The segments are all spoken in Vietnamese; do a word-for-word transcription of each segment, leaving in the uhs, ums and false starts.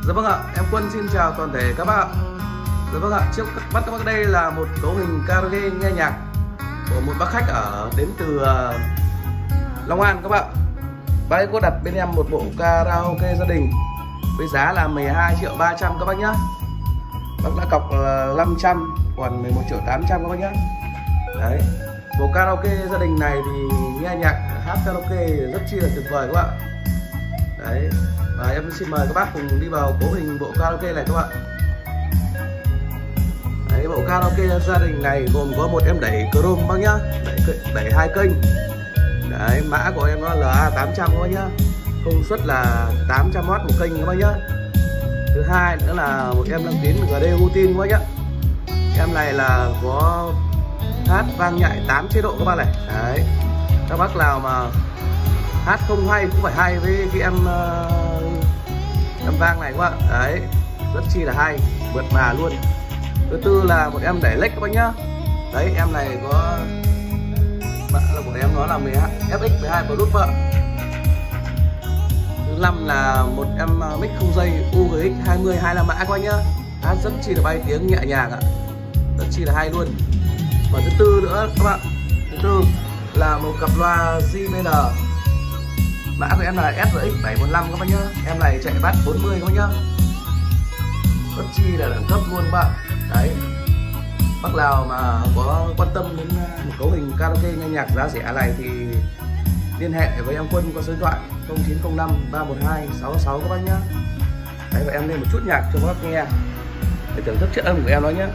Dạ vâng ạ, em Quân xin chào toàn thể các bác ạ. Dạ vâng ạ, trước mắt các bác đây là một cấu hình karaoke nghe nhạc của một bác khách ở đến từ uh, Long An các bạn. Bác ấy có đặt bên em một bộ karaoke gia đình với giá là mười hai triệu ba trăm các bác nhá. Bác đã cọc là năm trăm, còn mười một triệu tám trăm các bác nhá. Đấy, bộ karaoke gia đình này thì nghe nhạc hát karaoke rất chi là tuyệt vời các bạn. Đấy, và em xin mời các bác cùng đi vào cấu hình bộ karaoke này các bạn. Đấy, bộ karaoke gia đình này gồm có một em đẩy chrome bác nhá, đẩy, đẩy hai kênh. Đấy, mã của em nó là L A tám trăm các bác nhá, công suất là tám trăm oát một kênh các bác nhá. Thứ hai nữa là một em đăng tín G D Gutin các bác nhá. Em này là có hát vang nhại tám chế độ các bác này. Đấy, các bác nào mà hát không hay cũng phải hay với cái em uh, em vang này các bạn. Đấy, rất chi là hay, vượt mà luôn. Thứ tư là một em đẩy lách các bác nhá. Đấy, em này có mã là của em nó là F X mười hai Plus vợ. Thứ năm là một em mic không dây U G X hai mươi hai mươi lăm mã các bác nhá. Hát rất chi là bay tiếng nhẹ nhàng ạ, rất chi là hay luôn. Và thứ tư nữa các bạn, thứ tư là một cặp loa J B L, mã của em là S R X bảy một năm các bác nhá. Em này chạy bass bốn mươi các bác nhá, rất chi là đẳng cấp luôn các bạn. Đấy, bác nào mà có quan tâm đến một cấu hình karaoke nghe nhạc giá rẻ này thì liên hệ với em Quân qua số điện thoại không chín không năm ba một hai sáu sáu các bác nhá. Đấy, và em lên một chút nhạc cho các bác nghe để thưởng thức chất âm của em nói nhá.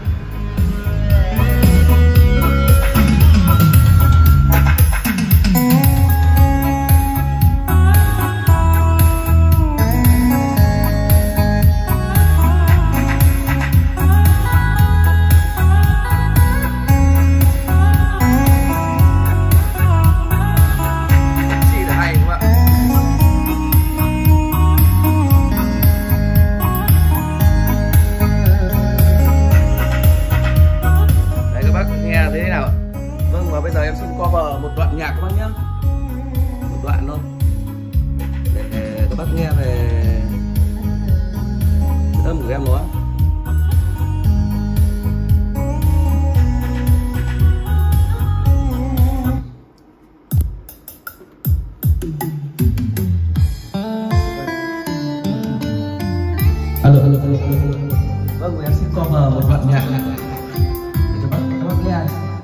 Bây giờ em xin cover một đoạn nhạc các bác nhé, một đoạn thôi để các bác nghe về âm của em nó. Alo, alo, alo, alo. Vâng, em xin cover một đoạn nhạc để cho các bác nghe.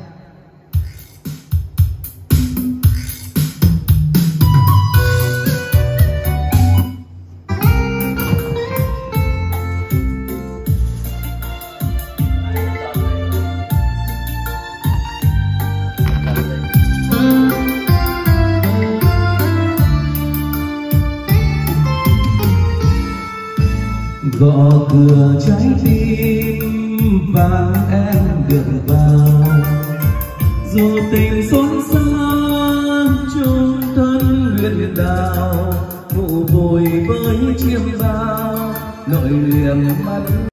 Gõ cửa trái tim và em được vào, dù tình xốn xa chung thân nguyện đào, ngủ vùi với chiêm bao nỗi niềm mắt.